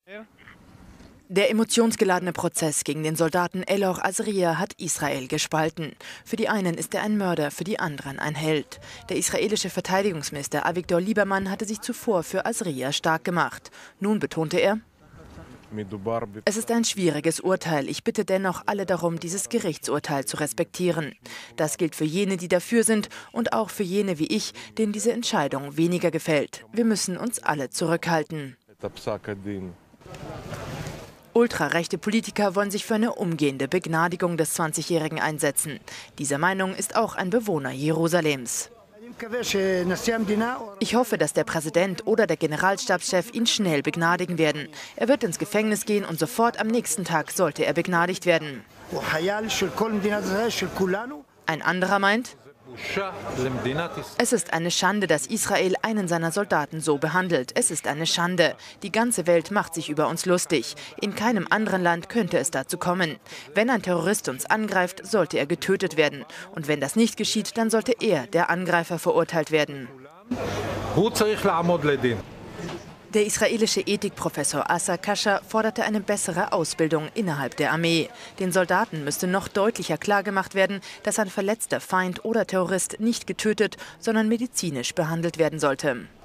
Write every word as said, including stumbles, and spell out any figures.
Der emotionsgeladene Prozess gegen den Soldaten Elor Azria hat Israel gespalten. Für die einen ist er ein Mörder, für die anderen ein Held. Der israelische Verteidigungsminister Avigdor Lieberman hatte sich zuvor für Azria stark gemacht. Nun betonte er: Es ist ein schwieriges Urteil. Ich bitte dennoch alle darum, dieses Gerichtsurteil zu respektieren. Das gilt für jene, die dafür sind, und auch für jene wie ich, denen diese Entscheidung weniger gefällt. Wir müssen uns alle zurückhalten. Ultrarechte Politiker wollen sich für eine umgehende Begnadigung des zwanzigjährigen einsetzen. Dieser Meinung ist auch ein Bewohner Jerusalems. Ich hoffe, dass der Präsident oder der Generalstabschef ihn schnell begnadigen werden. Er wird ins Gefängnis gehen und sofort am nächsten Tag sollte er begnadigt werden. Ein anderer meint: Es ist eine Schande, dass Israel einen seiner Soldaten so behandelt. Es ist eine Schande. Die ganze Welt macht sich über uns lustig. In keinem anderen Land könnte es dazu kommen. Wenn ein Terrorist uns angreift, sollte er getötet werden. Und wenn das nicht geschieht, dann sollte er, der Angreifer, verurteilt werden. Der israelische Ethikprofessor Asa Kasher forderte eine bessere Ausbildung innerhalb der Armee. Den Soldaten müsste noch deutlicher klargemacht werden, dass ein verletzter Feind oder Terrorist nicht getötet, sondern medizinisch behandelt werden sollte.